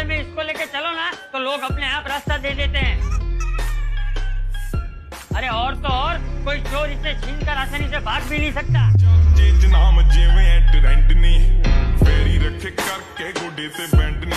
में इसको लेके चलो ना तो लोग अपने आप रास्ता दे देते हैं। अरे और तो और कोई चोर इसे छीन कर आसानी से भाग भी नहीं सकता। नाम जिवें ट्रेंड नहीं फेरी रखे करके गोडे ते बैंड